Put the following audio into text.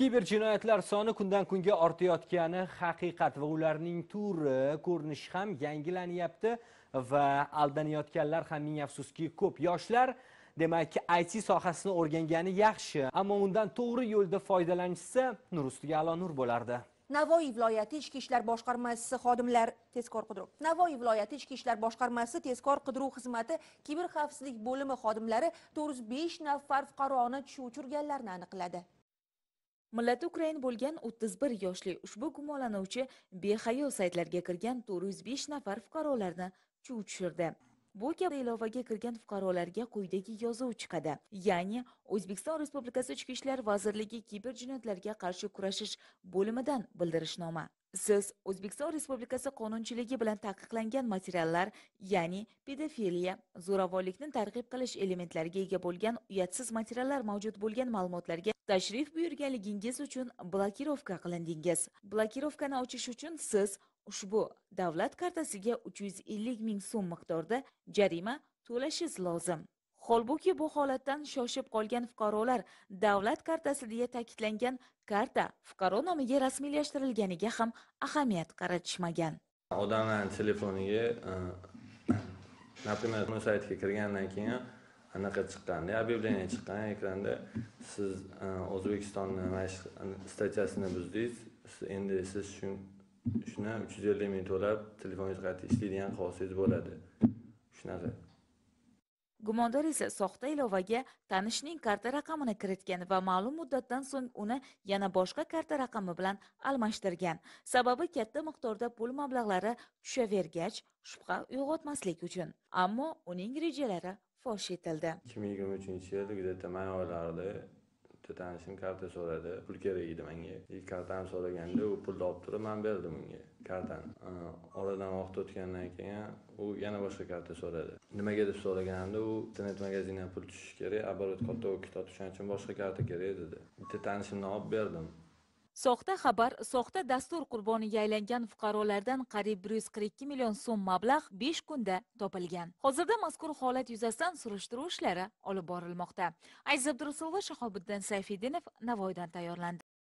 Kiber jinoyatlar soni kundan kunga ortayotgani haqiqat va ularning turi, ko'rinishi ham yangilanyapti va aldanayotganlar ham ming afsuski ko'p. Yoshlar demak IT sohasini o'rgangani yaxshi, ammo undan to'g'ri yo'lda foydalanishsa nur ustiga a'lo nur bo'lardi. Navoiy viloyati Ichki ishlar boshqarmasi xodimlar tezkor qidiruv. Navoiy viloyati Ichki ishlar boshqarmasi tezkor qidiruv xizmati kiber xavfsizlik bo'limi xodimlari 405 nafar fuqaroni tushib uchirganlarni aniqladi. Millati Ukrain bo'lgan 31 yoshli ushbu gumonlanuvchi behayo saytlarga kirgan 405 nafar fuqarolarni chuv tushirdi. Bu kabi ilovaga kirgan fuqarolarga quyidagi yozuv chiqadi. Ya'ni O'zbekiston Respublikasi Ichki ishlar vazirligi kiber jinoyatlarga qarshi kurashish bo'limidan bildirishnoma. Siz O'zbekiston Respublikasi qonunchiligi bilan taqiqlangan materiallar, ya'ni pedofiliya, zo'ravonlikni targ'ib qilish elementlariga ega bo'lgan uyatsiz materiallar mavjud bo'lgan ma'lumotlarga tashrif buyurganligingiz uchun blokirovka qilindingiz. Blokirovkani ochish uchun siz ushbu davlat kartasiga 350 ming so'm miqdorida jarima to'lashingiz lozim. Holbuki bu holatdan shoshib qolgan fuqarolar davlat kartasi deya ta'kidlangan karta fuqaro nomiga rasmiylashtirilganiga ham ahamiyat qaratishmagan. Odamlarning telefoniga, например, bu saytga kirgandan keyin anaqa chiqqanda, объявление chiqqan ekranda siz O'zbekistonni statyasini buzdingiz, endi siz shuni 350 ming to'lab telefoningiz qayta ishlaydigan qilsangiz bo'ladi. Shunaqa. Gumondor esa soxta ilovaga tanishning karta raqamini kiritgan va ma'lum muddatdan so'ng uni yana boshqa karta raqami bilan almashtirgan. Sababi katta miqdorda pul mablag'lari tushavergach, shubha uyg'otmaslik uchun. Ammo uning rejalari fosh etildi. 2023-yil где-то may oylarida tanishim karta so'radi. Pul kerak edi menga. Kartani so'raganda u pulni olib turib, men berdim unga kartani. Oradan vaqt o'tgandan keyin u yana boshqa karta so'radi. Nimaga deb so'raganimda u internet magazindan pul tushish kerak, оборот katta o'kitadi, shuning uchun boshqa karta kerak dedi. Bitta tanishimdan olib berdim. Soxta xabar, soxta dastur qurboniga aylangan fuqarolardan qariyb 142 million so'm mablag' 5 kunda topilgan. Hozirda mazkur holat yuzasidan surishtiruv ishlari olib borilmoqda. Aziz Abdurasulova, Shahobiddin Sayfiddinov Navoiydan tayyorlandi.